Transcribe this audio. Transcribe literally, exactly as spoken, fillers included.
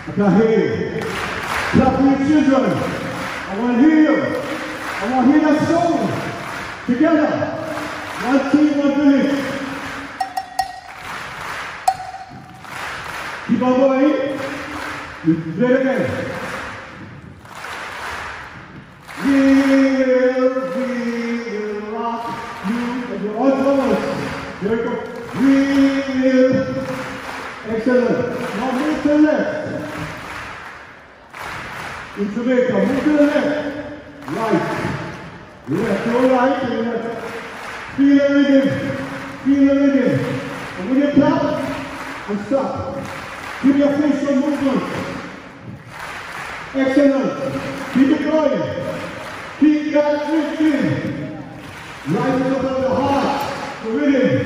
I hear you. Clap for your children. I want to hear you. I want to hear that song. Together. One team, one village. Keep on going. You play it again. We will, we will rock you. You're all drummers. Here we go. We will. Excellent. Now move to the left. In Jamaica, move to the left. Right. Left, go right and left. Feel the rhythm. Feel the rhythm. And when you clap, and stop. Give your facial movement. Excellent. Keep it going. Keep that lifting. Rising up on the heart. The rhythm.